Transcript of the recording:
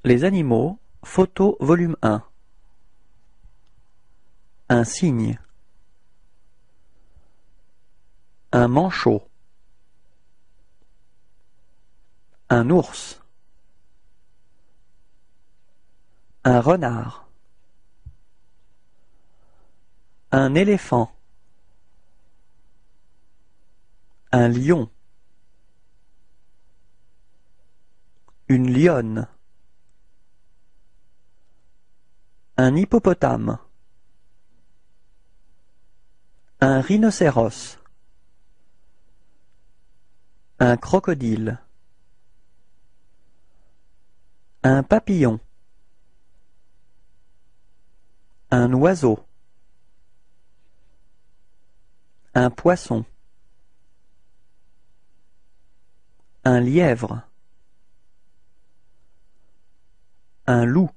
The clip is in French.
Les animaux, photo volume 1. Un cygne. Un manchot. Un ours. Un renard. Un éléphant. Un lion. Une lionne. Un hippopotame. Un rhinocéros. Un crocodile. Un papillon. Un oiseau. Un poisson. Un lièvre. Un loup.